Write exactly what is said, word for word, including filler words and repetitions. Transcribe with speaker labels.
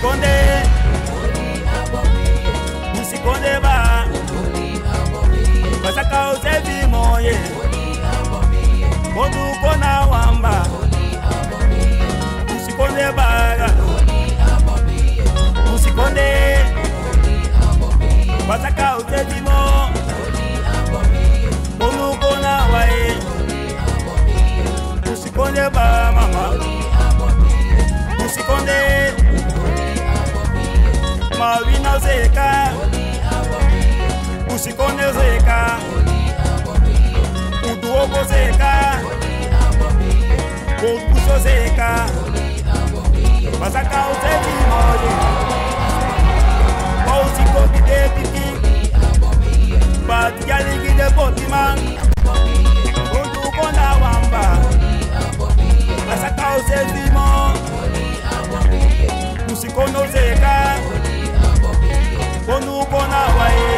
Speaker 1: Musikonde, musikonde ba, basaka usevi moye, bodu kona wamba, musikonde ba, musikonde, basaka usevi mo, bodu kona wae, musikonde ba mama, musikonde. Mawina zeka, musikonde zeka, uduogo zeka, kokuso zeka, basaka utevi moye, mausiko kide piki, bati yali gide potiman, udukonda wamba, basaka utevi mo, musikono zeka, Konu kona wae